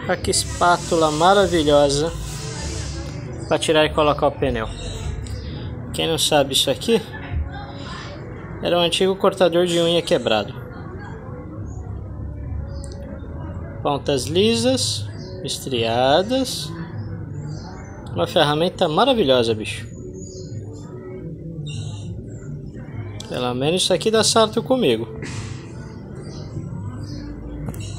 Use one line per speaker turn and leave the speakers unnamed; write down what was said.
Olha que espátula maravilhosa para tirar e colocar o pneu. Quem não sabe, isso aqui era um antigo cortador de unha quebrado. Pontas lisas, estriadas. Uma ferramenta maravilhosa, bicho. Pelo menos isso aqui dá certo comigo.